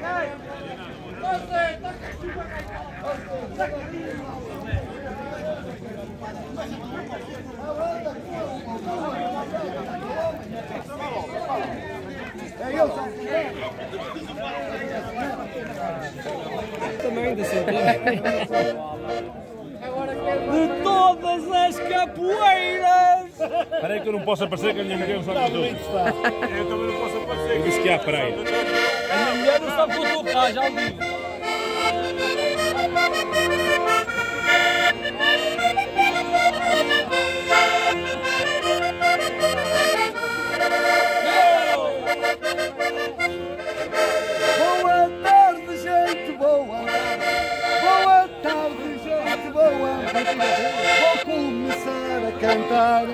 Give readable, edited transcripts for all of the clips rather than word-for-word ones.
Também da de todas as capoeiras! Espera aí que eu não posso aparecer, que a minha mulher não sabe tudo. Eu também não posso aparecer. Eu disse que há, espera aí. A minha mulher não sabe o que eu tocar, já o digo. Boa tarde, gente boa. Boa tarde, gente boa. Vou começar a cantar.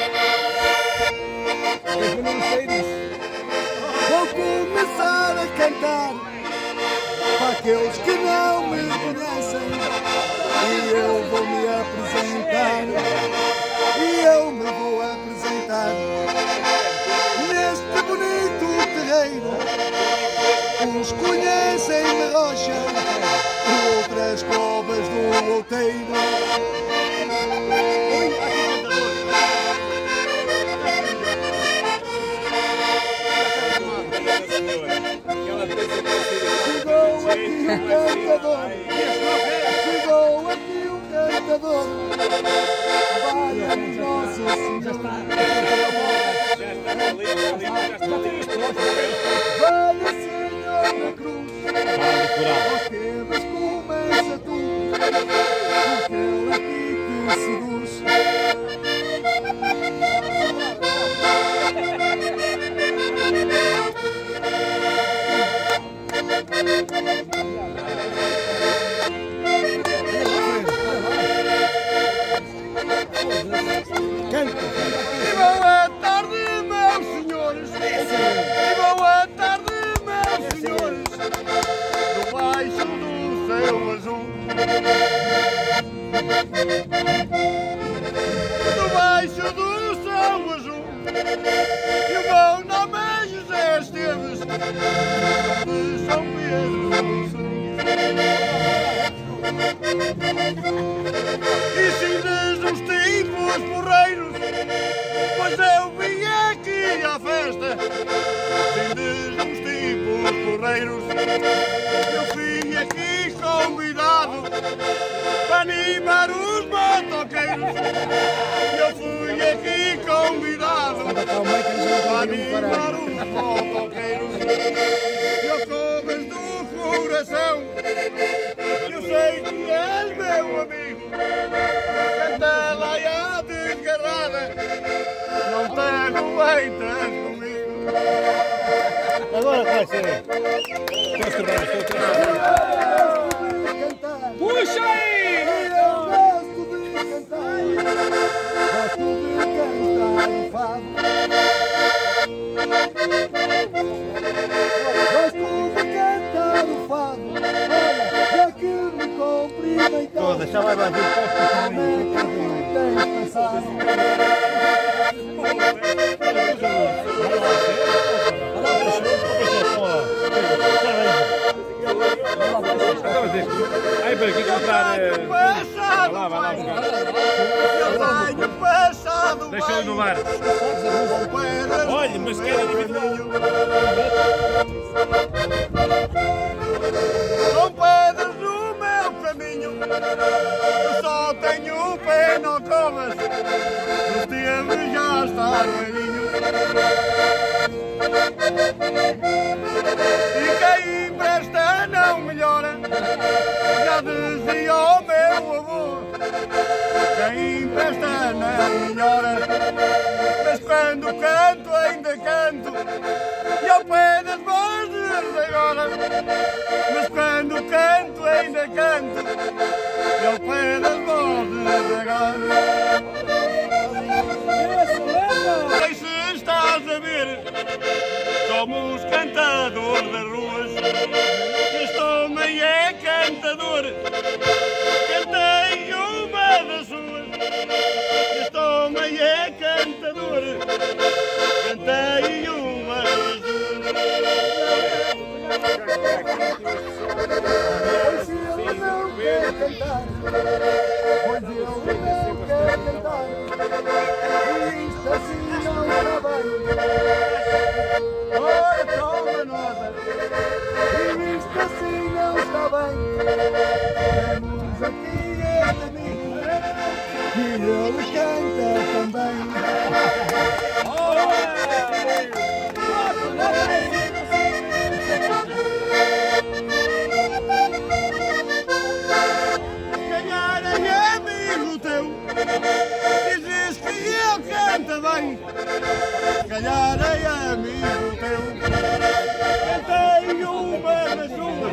Eu não sei disso. Vou começar a cantar para aqueles que não me conhecem. E eu vou me apresentar. E eu me vou apresentar neste bonito terreiro. Uns conhecem-me rocha, outras covas do outeiro. Chegou aqui um cantador, chegou aqui um cantador. Vai Nosso Senhor. Vai Senhor na cruz, aos temas começa tudo, porque Ele aqui te seduz. E boa tarde, meus senhores. E boa tarde, meus senhores. Debaixo do céu azul. Debaixo do céu azul. E o meu nome é José Esteves, de São Pedro do Sul. E sindes os tipos porreiros, pois eu vim aqui à festa. Sindes os tipos porreiros, eu vim aqui convidado para animar os motoqueiros. Eu fui aqui convidado para animar os motoqueiros. Eu cobras do coração, eu sei que és meu amigo. Canta lá e a desgarrada, não te aguentas comigo. Agora vai ser. Puxa aí! Eu gosto de cantar, gosto de cantar o fado. Gosto de cantar o fado. Olha, já que me cumprimentou, Deixa lá, vai ver. realmente tu tens pensado. Aí, para aqui comprar. Passado, Vai lá, eu tenho passado. Deixa ele no bar. Olha, mas quer Não pedras no meu caminho, eu só tenho pena covas, o tempo já está velhinho. E quem empresta não melhora, já dizia o meu avô. Quem empresta não melhora, mas quando canto ainda canto, e ao pé das vozes agora. Mas quando canto ainda canto, e ao pé das vozes agora. Sei se estás a ver, somos cantadores das ruas. Este homem é cantador, cantei uma das suas. Este homem é cantador, cantei uma das suas.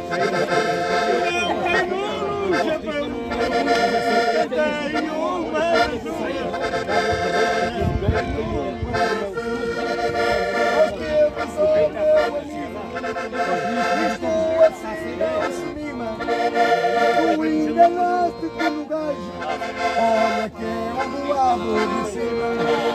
Tu enganaste-te no gajo, olha que é o do lado de cima.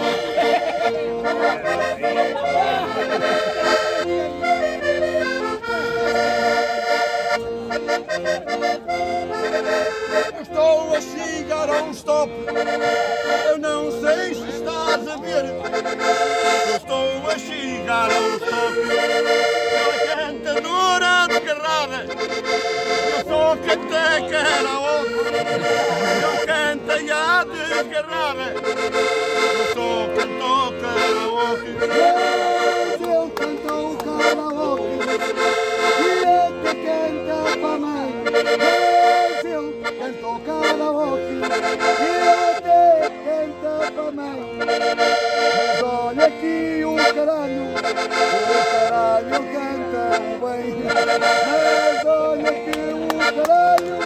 Eu estou a chegar a um stop, eu não sei se estás a ver. Eu estou a chegar a um stop, pela cantadora desgarrada. Eu só cantei karaoke, eu cantei a desgarrada. Eu só cantou karaoke. Eu cantou karaoke e até canta para a mãe. Mas ele cantou karaoke e até canta para a mãe. Mas olha aqui o caralho canta bem. Mas olha aqui o caralho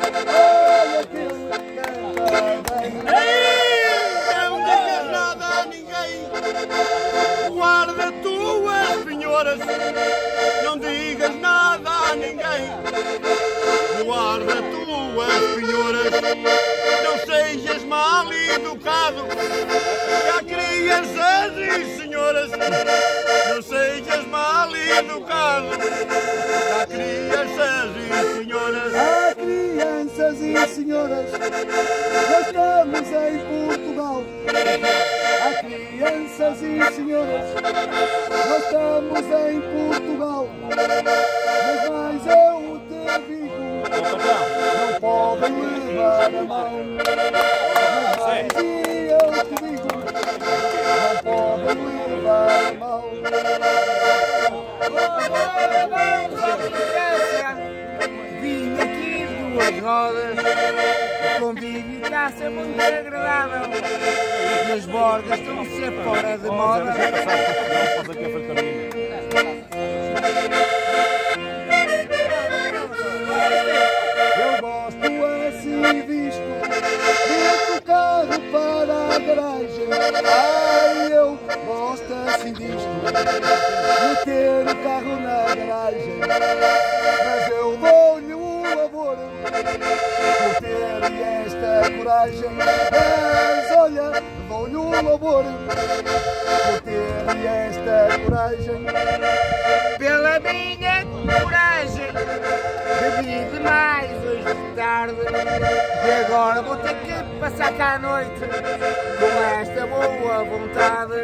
canta bem. Não digas nada a ninguém, guarda tuas penhoras. Não digas nada a ninguém, guarda tuas penhoras. Não sejas mal educado, que há crianças e senhoras. Não sejas mal educado, há crianças e senhoras. Há crianças e senhoras, nós estamos em Portugal. Há crianças e senhoras, nós estamos em Portugal. Mas mais eu te digo, não podem levar a mão. Mas eu te digo, não podem levar a mão. Vim aqui duas rodas, o convívio está a ser muito agradável e as bordas estão a ser fora de moda. Eu gosto assim visto, dentro do carro para a garagem. Ai, eu gosto assim visto, meter o carro na garagem. Mas eu dou-lhe um labor por ter esta coragem. Mas olha, dou-lhe um labor por ter esta coragem. Pela minha coragem, bebi demais hoje de tarde e agora vou ter que passar cá a noite com esta boa vontade.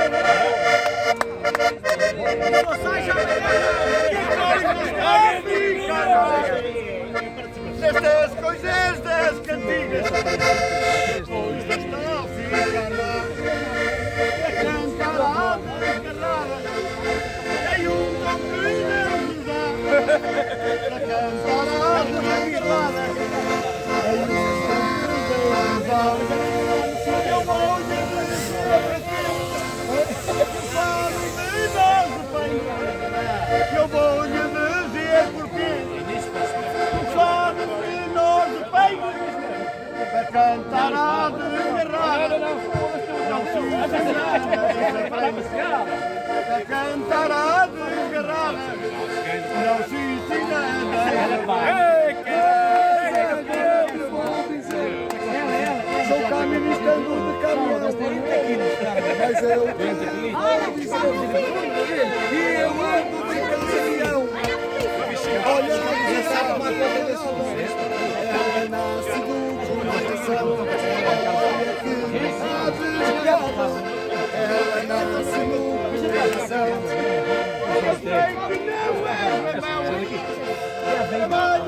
Nestas coisas das cantigas, depois desta ficará a cantar desgarrada. Tem um tom que não nos dá a cantar desgarrada. Tem um tom que não nos dá. Eu vou eu vou lhe dizer porquê. O fado de nós de peito para cantar a desgarrada. Não se engana, para cantar a desgarrada. Não se engana. Sou caminista de caminhão, mas eu ando de caminhão. Olha, essa máquina desse ela nasce do coração. Olha que a desgarrada, ela nasce no coração. Eu sei que não é mamão, trabalha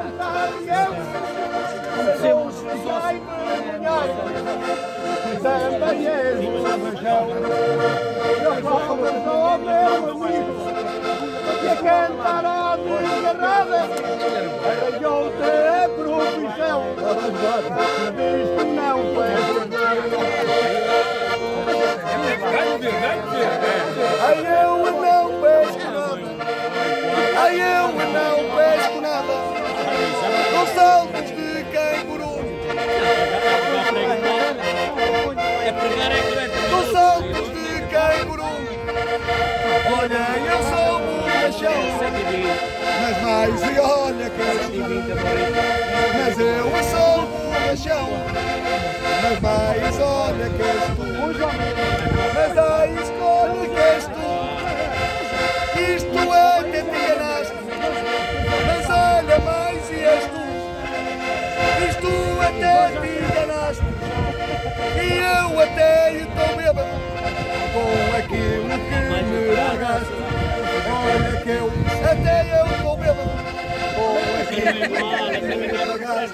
somos vai vergonhar, também és um lamajão. Eu falo ao meu amigo que a cantar a desgarrada era outra profissão. Isto não foi ai eu não pesco nada, ai eu não pesco nada. chão. Mas mais e olha que és tu. Mas eu sou borrachão. Mas mais olha que és tu. Mas a escolha que és tu. Isto é que te enganaste. Mas olha mais e és tu. Isto até te enganaste. E eu até estou bêbado com aquilo que me pagaste. Olha que eu até eu estou bêbado com aquilo que me pagaste.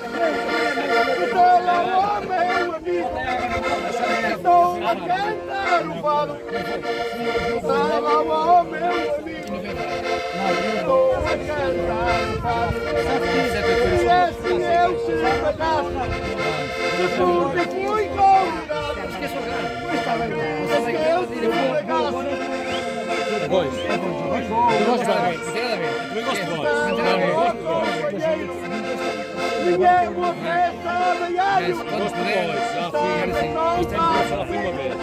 Olha, meu amigo, estou a cantar o fado. Olha, meu amigo, estou a cantar o fado. E assim eu se pagaste. Porque fui convidado. Dois. Eu gosto de ver. Eu gosto de ver. Ninguém me oferece amanhã. Gosto de ver. Já fui uma vez.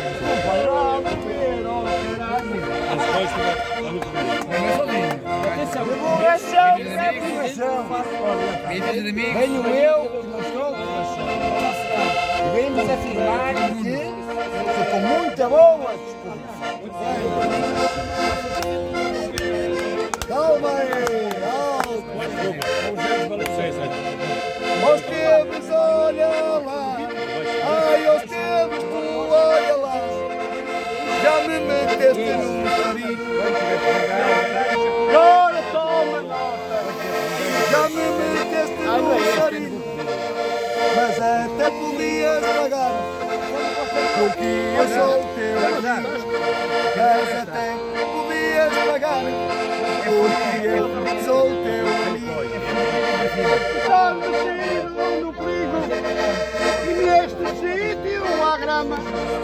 Venho eu, que não estou, e venho-vos afirmar que com muita boa Calma aí, aos teus, olha lá. Ai, aos teus, tu olha lá. Já me meteste num sarinho. Agora toma nota. Já me meteste num sarinho. Mas até podias pagar, porque eu sou teu amigo. Mas até podias pagar, porque eu sou teu amigo. Está metido no perigo, e neste sítio há grama.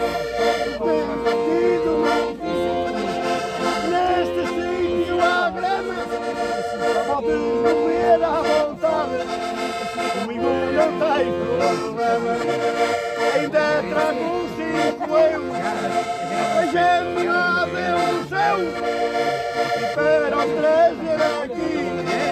Neste sítio há grama. Podes comer à vontade, comigo não tem problema. Ainda trago 5 euros, a gente lá deu no céu. E para os trazer aqui,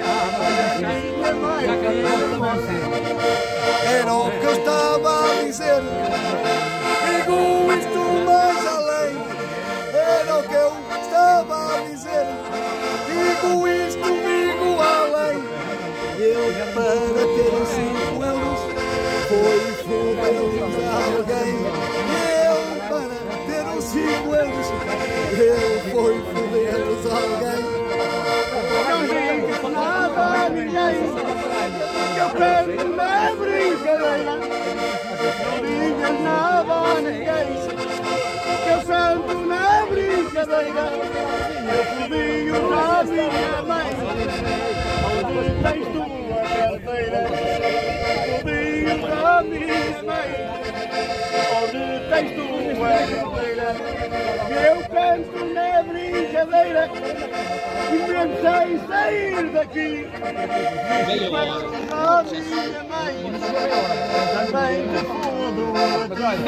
era o que eu estava a dizer. Digo isto mais além. Era o que eu estava a dizer. Digo isto, digo além. Eu para ter 5 euros foi foder-nos a alguém. Eu para ter 5 euros eu fui foder-nos a alguém. Não digas nada a ninguém, que eu quero na brincadeira. Não digas nada a ninguém, que eu santo na brincadeira. Eu fodi-o na minha mãe, onde tens tua carteira. Fodi-o na minha mãe, onde tens tua carteira. Eu canto na brincadeira e mesmo sem sair daqui. Mas a minha mãe também te fodo a ti.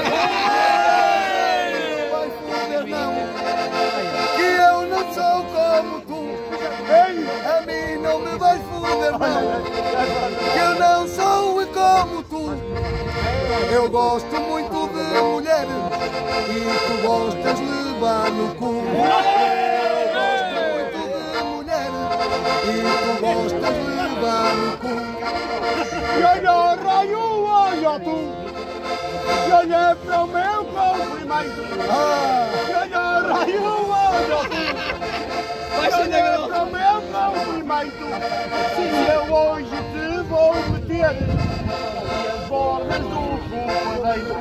Vai foder não, que eu não sou como tu. A mim não me vais foder não, que eu não sou como tu. Eu gosto muito de mulheres e tu gostas de levar no cu. Eu gosto muito de mulheres e tu gostas de levar no cu. E olha raio, olha tu, e olha para o meu comprimento. E olha raio, olha tu, e olha para o meu comprimento. E eu hoje te vou meter e as bordas do companheiro.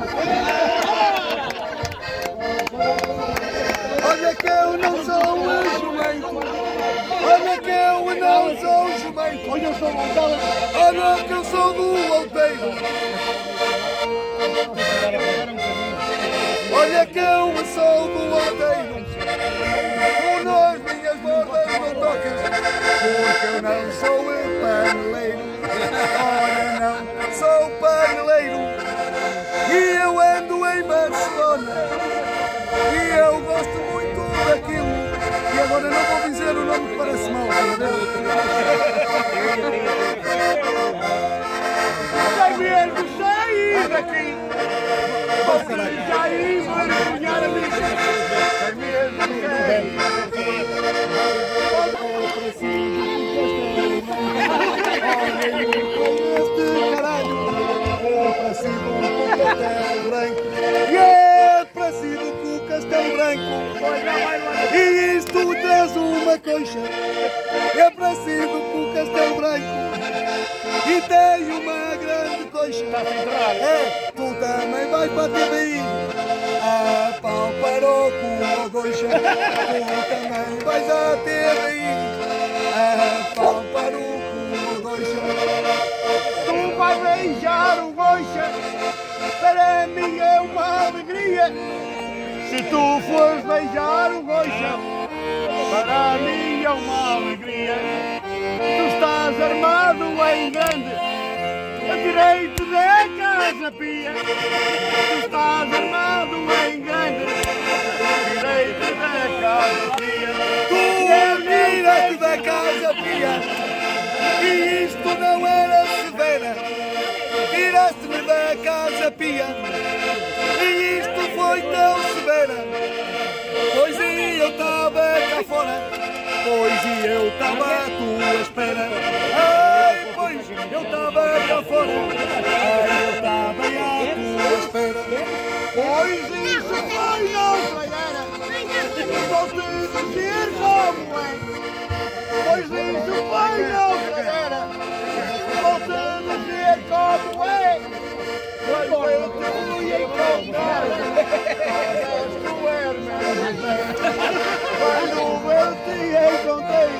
Olha que eu não sou um jumento. Olha que eu não sou um jumento. Olha, eu sou montado. Olha que eu sou do alteiro. Olha que eu sou do alteiro. Com as minhas bordas não tocas, porque eu não sou paneleiro. Olha, não sou paneleiro. E eu ando em Barcelona. E eu gosto muito daquilo. E agora não vou dizer o nome para caralho. Já envergonhar a mim. É mesmo e é parecido com o Castelo Branco. E isto traz uma coxa. É parecido com o Castelo Branco. E tem uma grande coxa. É, tu também vais para a TVI. A pau parou com a coxa. Tu também vais à TVI. A pau parou com a coxa. Tu vais beijar o Goxa, para mim é uma alegria. Se tu fores beijar o Goxa, para mim é uma alegria. Tu estás armado em grande, a direito da Casa Pia. Tu estás armado em grande, a direito da Casa Pia. Tu é direito da Casa Pia. E isto não era severa, tiraste-me da Casa Pia. E isto foi tão severa, pois eu estava cá fora, pois eu estava à tua espera. Ai, pois eu estava cá fora, ai, eu estava à tua espera. Pois isso foi outra, vou-te dizer como é. Pois isso foi outra, vou-te dizer como é. Quando eu te fui encontrar, tu eras. Quando eu te encontrei,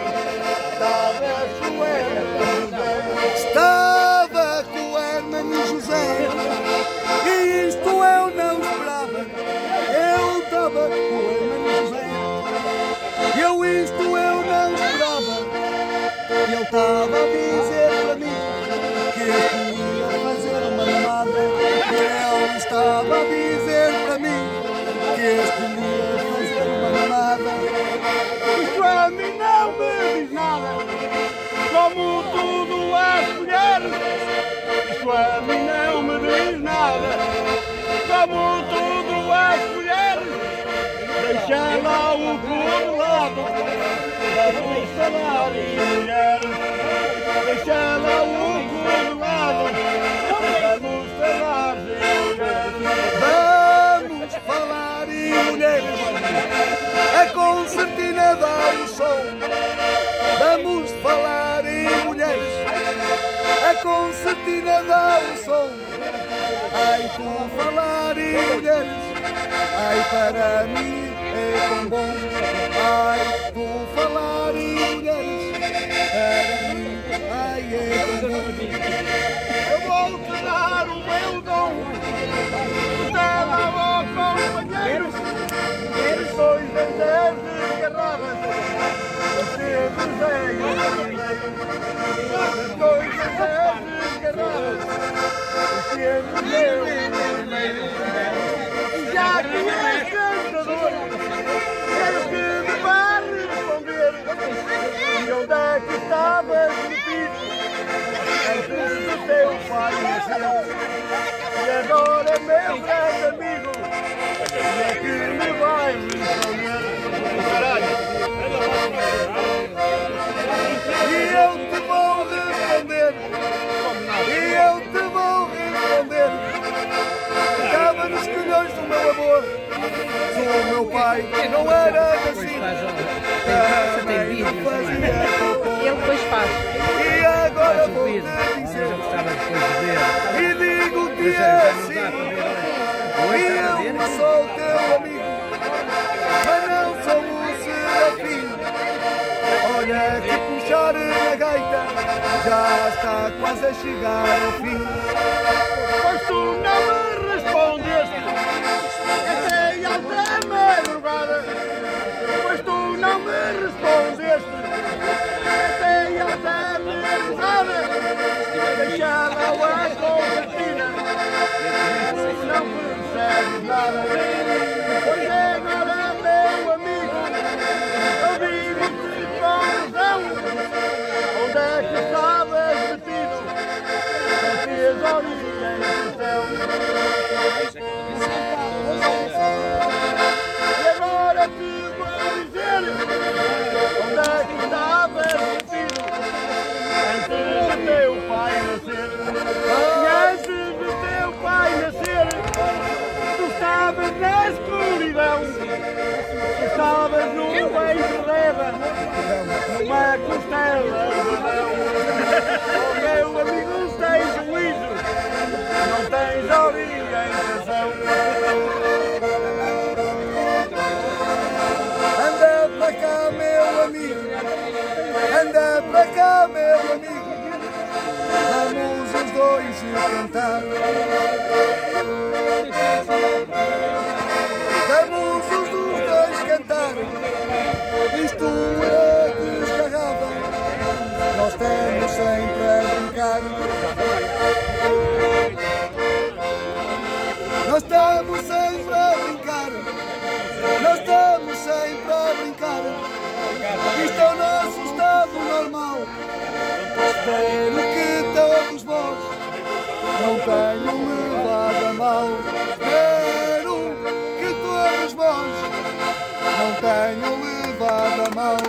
estava com Hermano José. E isto eu não esperava. Eu estava com Hermano José. Isto eu não esperava. Ele estava a dizer para mim que eu ia fazer uma mamada. Ele estava a dizer para mim que eu ia fazer uma mamada. Isto a mim não me diz nada, como tudo às mulheres. Isto a mim não me diz nada, como tudo às mulheres. Deixa lá o cu de lado, vamos falar em mulheres. Deixa lá o cu de lado, vamos falar em mulheres. Vamos falar em mulheres, a concertina dá o som. Vamos falar em mulheres, a concertina dá o som. Ai, tu falar em mulheres, ai, para mim é tão bom. Ai, tu falar em mulheres, para mim, ai, é tão bom. Eu vou-te dar o meu dom, dá ao companheiro. Depois das 10 desgarradas, você desenha. Depois das 10 desgarradas, você desenha. Já que és cantador, quero que me vá responder. E onde é que estavas metido antes do teu pai nascer? E agora, meu grande amigo, é que me vai responder. E eu te vou responder. E eu te vou responder. Estava nos colhões do meu amor. O meu pai não era assim. Também não fazia cocô. Ele depois faz. E agora vou te dizer. E digo-te assim. E eu sou teu amigo, mas não sou o Serafim. Olha que puxar na gaita já está quase a chegar ao fim. Pois tu não me respondeste até alta madrugada. Pois tu não me respondeste até alta madrugada. Deixa lá a concertina, tu não percebes nada. Pois agora, meu amigo, eu digo-te com razão. Onde é que estavas metido? As origens do céu. O meu amigo tem juízo, não tens orientação. Anda para cá, meu amigo, anda para cá, meu amigo, vamos os dois cantar. Vamos os dois cantar, isto é desgarrada, nós temos sempre a brincar. Nós estamos sempre a brincar, nós estamos sempre a brincar. Isto é o nosso estado normal. Espero que todos vós não tenham levado a mal. Espero que todos vós não tenham levado a mal.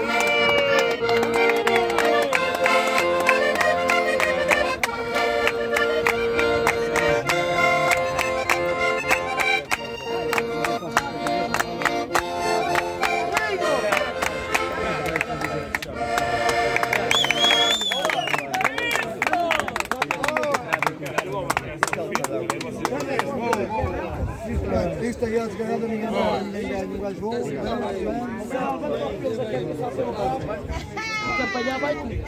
Isto é a desgarrada, ninguém vai jogar.